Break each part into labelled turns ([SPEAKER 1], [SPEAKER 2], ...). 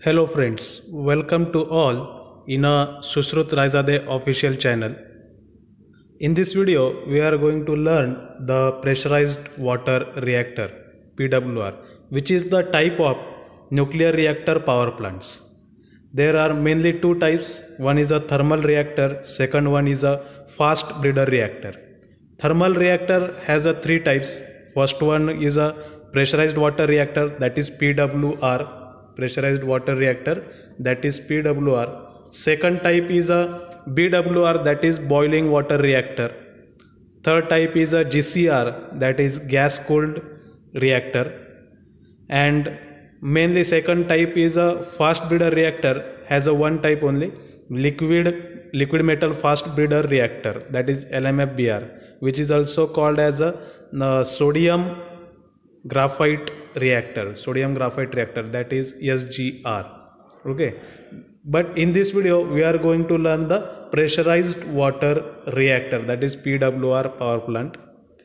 [SPEAKER 1] Hello friends, welcome to all in a Sushrut Raizadeh official channel. In this video, we are going to learn the pressurized water reactor PWR, which is the type of nuclear reactor power plants. There are mainly two types. One is a thermal reactor, second one is a fast breeder reactor. Thermal reactor has a three types. First one is a pressurized water reactor, that is PWR. Pressurized water reactor, that is PWR. Second type is a BWR, that is boiling water reactor. Third type is a GCR, that is gas cooled reactor. And mainly second type is a fast breeder reactor, has a one type only, liquid metal fast breeder reactor, that is LMFBR, which is also called as a sodium graphite reactor, that is SGR. Okay, but in this video we are going to learn the pressurized water reactor, that is PWR power plant.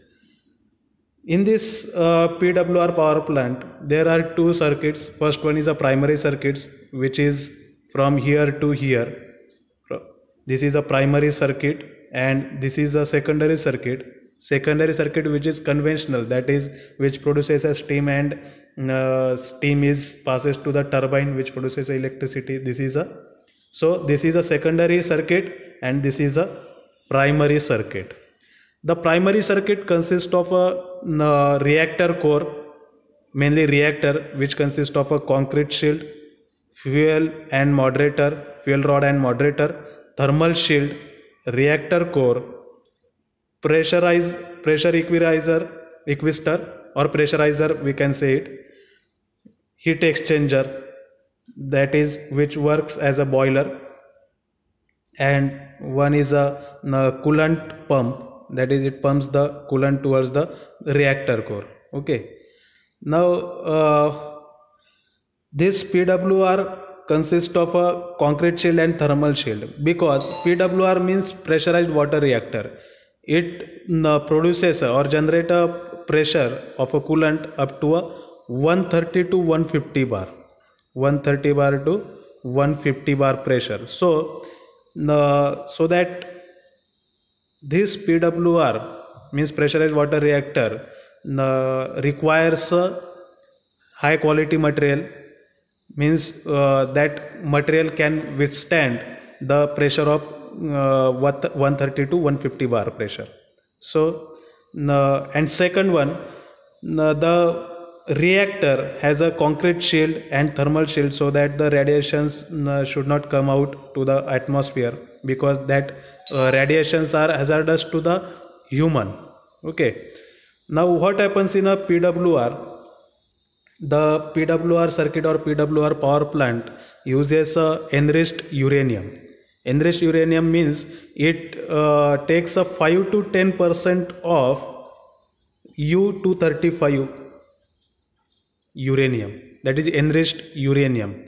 [SPEAKER 1] In this PWR power plant there are two circuits. First one is a primary circuits, which is from here to here. This is a primary circuit, and this is a secondary circuit. Secondary circuit which is conventional, that is which produces a steam, and steam is passes to the turbine which produces electricity. This is a secondary circuit, and this is a primary circuit. The primary circuit consists of a reactor core, mainly reactor, which consists of a concrete shield, fuel rod and moderator, thermal shield, reactor core, pressure equalizer, or pressurizer, we can say it, heat exchanger, that is which works as a boiler, and one is a coolant pump, that is it pumps the coolant towards the reactor core. Okay, now this PWR consists of a concrete shield and thermal shield, because PWR means pressurized water reactor. It produces or generate a pressure of a coolant up to a 130 to 150 bar, 130 bar to 150 bar pressure. So that this PWR means pressurized water reactor requires a high quality material, means that material can withstand the pressure of 130 to 150 bar pressure. So and second one, the reactor has a concrete shield and thermal shield, so that the radiations should not come out to the atmosphere, because that radiations are hazardous to the human. Okay, now what happens in a PWR? The PWR circuit or PWR power plant uses enriched uranium. Enriched uranium means it takes a 5 to 10% of U-235 uranium, that is enriched uranium.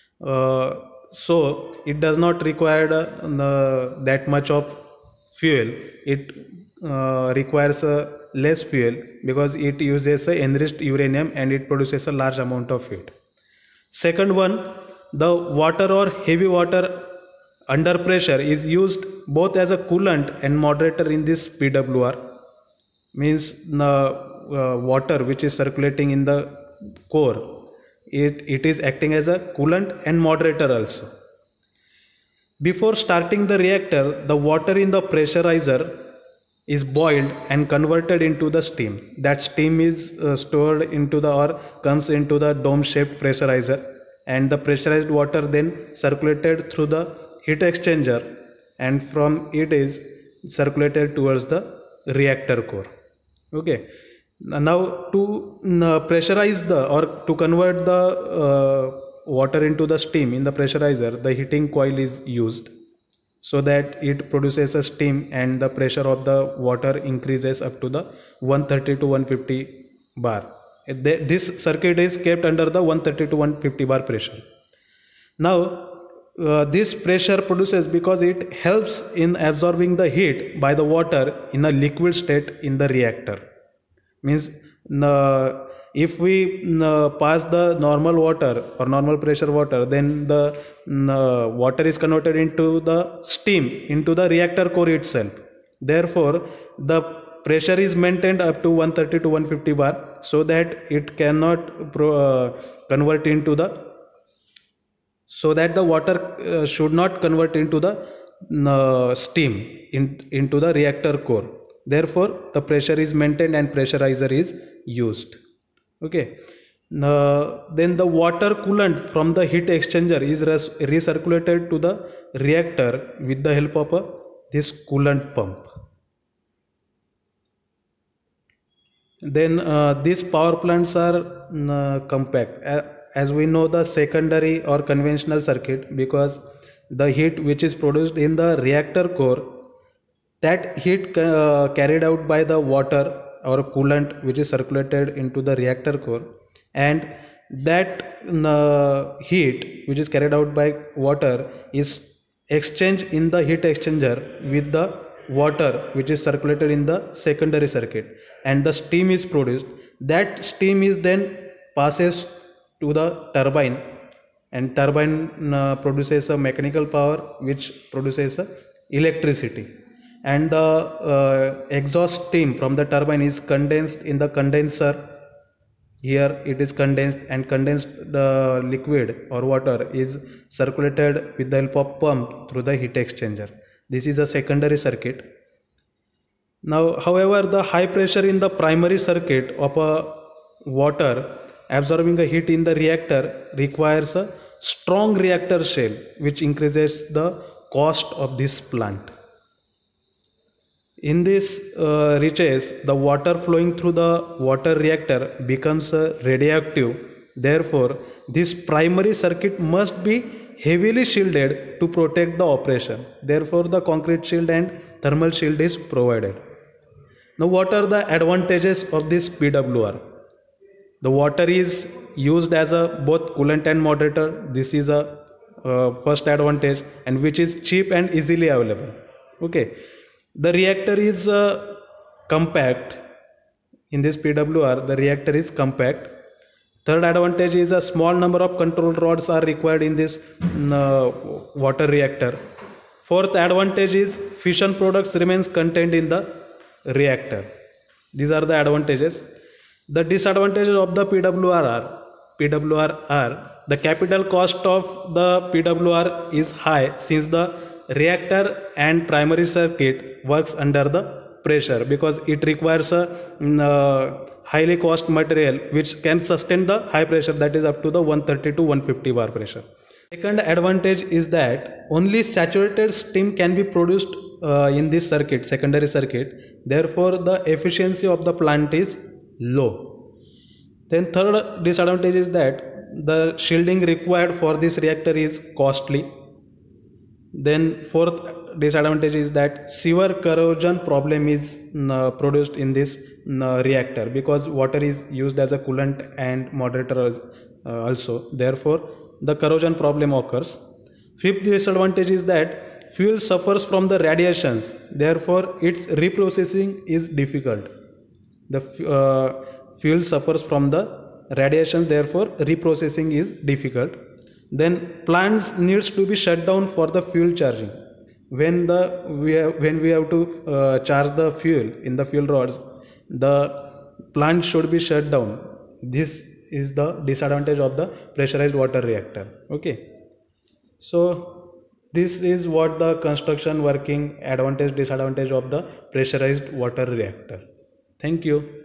[SPEAKER 1] So it does not require that much of fuel. It requires less fuel, because it uses enriched uranium and it produces a large amount of heat. Second one, the water or heavy water under pressure is used both as a coolant and moderator in this PWR. Means the water which is circulating in the core, it is acting as a coolant and moderator also. Before starting the reactor, the water in the pressurizer is boiled and converted into the steam. That steam is stored into the or comes into the dome shaped pressurizer, and the pressurized water then circulated through the heat exchanger, and from it is circulated towards the reactor core. Okay, now to pressurize or to convert the water into the steam in the pressurizer, the heating coil is used, so that it produces a steam and the pressure of the water increases up to the 130 to 150 bar. This circuit is kept under the 130 to 150 bar pressure. Now this pressure produces because it helps in absorbing the heat by the water in a liquid state in the reactor. Means if we pass the normal water or normal pressure water, then the water is converted into the steam into the reactor core itself. Therefore the pressure is maintained up to 130 to 150 bar, so that it cannot convert into the, so that the water should not convert into the steam into the reactor core. Therefore the pressure is maintained and pressurizer is used. Okay. Then the water coolant from the heat exchanger is recirculated to the reactor with the help of this coolant pump. Then these power plants are compact, as we know the secondary or conventional circuit, because the heat which is produced in the reactor core, that heat carried out by the water or coolant which is circulated into the reactor core, and that heat which is carried out by water is exchanged in the heat exchanger with the water which is circulated in the secondary circuit, and the steam is produced. That steam is then passes to the turbine, and turbine produces a mechanical power which produces electricity, and the exhaust steam from the turbine is condensed in the condenser. Here it is condensed, and condensed liquid or water is circulated with the help of pump through the heat exchanger. This is a secondary circuit. Now however, the high pressure in the primary circuit of a water absorbing a heat in the reactor requires a strong reactor shell, which increases the cost of this plant. In this reaches, the water flowing through the water reactor becomes radioactive. Therefore this primary circuit must be heavily shielded to protect the operation. Therefore the concrete shield and thermal shield is provided. Now what are the advantages of this PWR? The water is used as a both coolant and moderator. This is a first advantage, and which is cheap and easily available. Okay. The reactor is compact. In this PWR, the reactor is compact. Third advantage is a small number of control rods are required in this water reactor. Fourth advantage is fission products remains contained in the reactor. These are the advantages. The disadvantages of the PWR are the capital cost of the PWR is high, since the reactor and primary circuit works under the pressure, because it requires a highly cost material which can sustain the high pressure, that is up to the 130 to 150 bar pressure. Second advantage is that only saturated steam can be produced in this circuit, secondary circuit. Therefore the efficiency of the plant is low. Then third disadvantage is that the shielding required for this reactor is costly. Then fourth disadvantage is that severe corrosion problem is produced in this reactor, because water is used as a coolant and moderator also. Therefore the corrosion problem occurs. Fifth disadvantage is that fuel suffers from the radiations. Therefore its reprocessing is difficult. The fuel suffers from the radiation, therefore reprocessing is difficult. Then plants needs to be shut down for the fuel charging. When we have to charge the fuel in the fuel rods, the plant should be shut down. This is the disadvantage of the pressurized water reactor. Okay. So this is what the construction working advantage disadvantage of the pressurized water reactor. Thank you.